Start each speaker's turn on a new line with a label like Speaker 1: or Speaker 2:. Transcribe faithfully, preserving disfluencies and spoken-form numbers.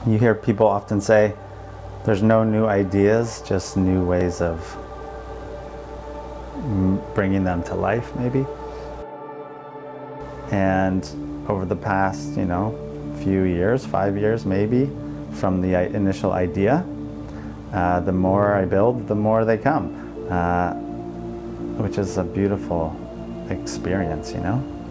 Speaker 1: You hear people often say, there's no new ideas, just new ways of bringing them to life, maybe. And over the past, you know, few years, five years maybe, from the initial idea, uh, the more I build, the more they come, uh, which is a beautiful experience, you know.